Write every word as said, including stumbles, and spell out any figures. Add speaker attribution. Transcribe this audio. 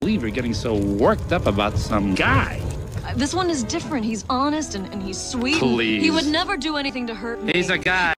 Speaker 1: believe you're getting so worked up about some guy.
Speaker 2: This one is different. He's honest and, and he's sweet.
Speaker 1: Please.
Speaker 2: He would never do anything to hurt me.
Speaker 1: He's a guy.